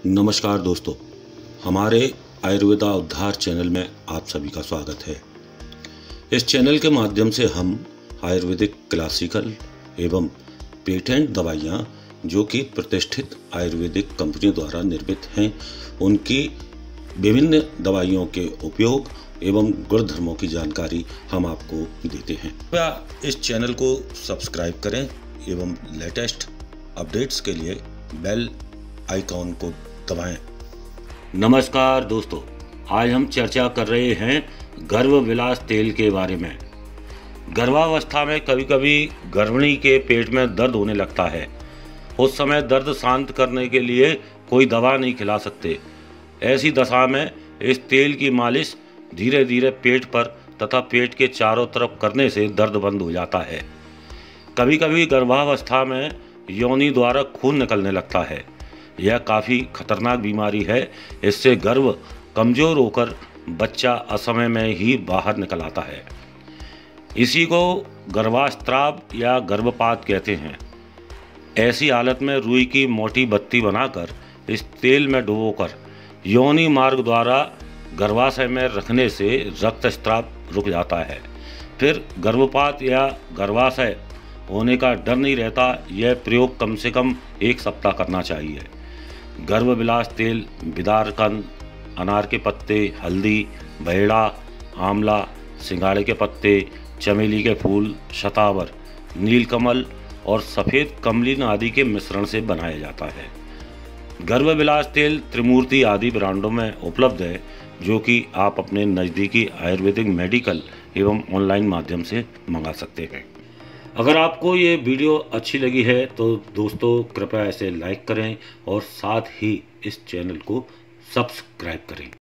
नमस्कार दोस्तों, हमारे आयुर्वेदा उद्धार चैनल में आप सभी का स्वागत है। इस चैनल के माध्यम से हम आयुर्वेदिक क्लासिकल एवं पेटेंट दवाइयाँ जो कि प्रतिष्ठित आयुर्वेदिक कंपनियों द्वारा निर्मित हैं, उनकी विभिन्न दवाइयों के उपयोग एवं गुणधर्मों की जानकारी हम आपको देते हैं। कृपया इस चैनल को सब्सक्राइब करें एवं लेटेस्ट अपडेट्स के लिए बेल आइकॉन को दबाएं। नमस्कार दोस्तों, आज हम चर्चा कर रहे हैं गर्भ विलास तेल के बारे में। गर्भावस्था में कभी कभी गर्भिणी के पेट में दर्द होने लगता है। उस समय दर्द शांत करने के लिए कोई दवा नहीं खिला सकते। ऐसी दशा में इस तेल की मालिश धीरे धीरे पेट पर तथा पेट के चारों तरफ करने से दर्द बंद हो जाता है। कभी कभी गर्भावस्था में योनि द्वारा खून निकलने लगता है। यह काफ़ी खतरनाक बीमारी है। इससे गर्भ कमज़ोर होकर बच्चा असमय में ही बाहर निकल आता है। इसी को गर्भास्त्राव या गर्भपात कहते हैं। ऐसी हालत में रुई की मोटी बत्ती बनाकर इस तेल में डुबोकर योनि मार्ग द्वारा गर्भाशय में रखने से रक्तस्राव रुक जाता है। फिर गर्भपात या गर्भाशय होने का डर नहीं रहता। यह प्रयोग कम से कम 1 सप्ताह करना चाहिए। गर्भ विलास तेल बिदारकंद, अनार के पत्ते, हल्दी, बहेड़ा, आंवला, सिंगाड़े के पत्ते, चमेली के फूल, शतावर, नीलकमल और सफ़ेद कमलिन आदि के मिश्रण से बनाया जाता है। गर्भ विलास तेल त्रिमूर्ति आदि ब्रांडों में उपलब्ध है, जो कि आप अपने नज़दीकी आयुर्वेदिक मेडिकल एवं ऑनलाइन माध्यम से मंगा सकते हैं। अगर आपको ये वीडियो अच्छी लगी है तो दोस्तों कृपया इसे लाइक करें और साथ ही इस चैनल को सब्सक्राइब करें।